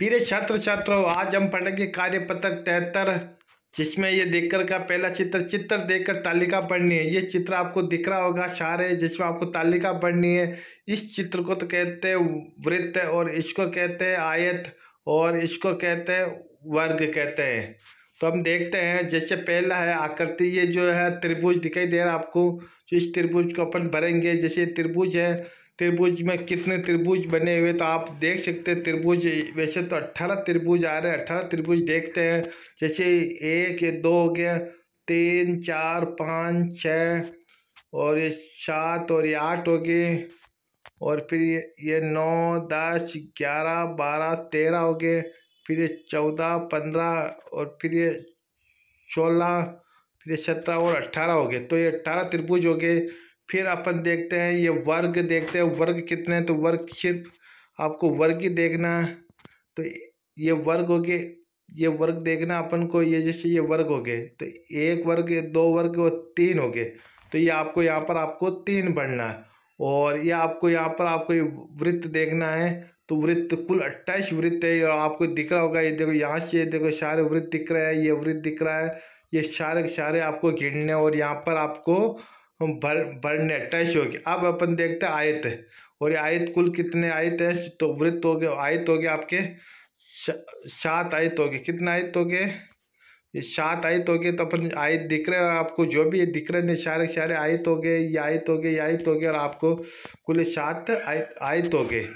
प्रिय छात्र छात्रों, आज हम पढ़ेंगे कार्यपत्र 73, जिसमें ये देखकर का पहला चित्र देखकर तालिका पढ़नी है। ये चित्र आपको दिख रहा होगा सारे, जिसमें आपको तालिका पढ़नी है। इस चित्र को तो कहते हैं वृत्त, और इसको कहते हैं आयत, और इसको कहते हैं वर्ग कहते हैं। तो हम देखते हैं, जैसे पहला है आकृति, ये जो है त्रिभुज दिखाई दे रहा है आपको। तो इस त्रिभुज को अपन भरेंगे। जैसे त्रिभुज है, त्रिभुज में कितने त्रिभुज बने हुए तो आप देख सकते हैं। त्रिभुज वैसे तो 18 त्रिभुज आ रहे हैं, 18 त्रिभुज देखते हैं। जैसे 1 2 हो गया, 3 4 5 6, और ये 7, और ये 8 हो गए, और फिर ये 9 10 11 12 13 हो गए, फिर ये 14 15, और फिर ये 16, फिर ये 17 और 18 हो गए। तो ये 18 त्रिभुज हो गए। फिर अपन देखते हैं ये वर्ग, देखते हैं वर्ग कितने हैं। तो वर्ग सिर्फ आपको वर्ग ही देखना है। तो ये वर्ग हो गए, ये वर्ग देखना अपन को। ये जैसे ये वर्ग हो गए, तो 1 वर्ग 2 वर्ग और 3 हो गए। तो ये आपको यहाँ पर आपको 3 बढ़ना है। और ये आपको यहाँ पर आपको ये वृत्त देखना है। तो वृत्त कुल 28 वृत्त है, और आपको दिख रहा होगा। ये देखो यहाँ से देखो सारे वृत्त दिख रहे हैं, ये वृत्त दिख रहा है। ये सारे सारे आपको गिनने, और यहाँ पर आपको भरने 28 हो गए। अब अपन देखते हैं आयत है, और ये आयत कुल कितने आयत है। तो वृत्त हो गए, आयत हो गए आपके 7 आयत हो गए। कितने आयत हो गए? ये 7 आयत हो गए। तो अपन आयत दिख रहे हैं आपको, जो भी दिख रहे हैं सारे सारे आयत हो गए। ये आयत हो गए, ये आयत हो गए, और आपको कुल 7 आयत हो गए।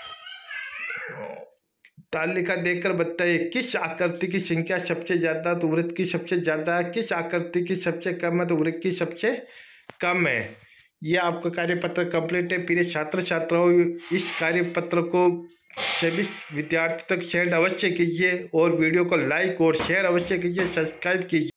तालिका देखकर बताइए किस आकृति की संख्या सबसे ज्यादा तो वृत्त की सबसे ज्यादा है, किस आकृति की सबसे कम है तो वृत्त की सबसे कम है। यह आपका कार्यपत्र कंप्लीट है। प्रिय छात्र छात्राओं, इस कार्यपत्र को सभी विद्यार्थियों तक शेयर अवश्य कीजिए, और वीडियो को लाइक और शेयर अवश्य कीजिए, सब्सक्राइब कीजिए।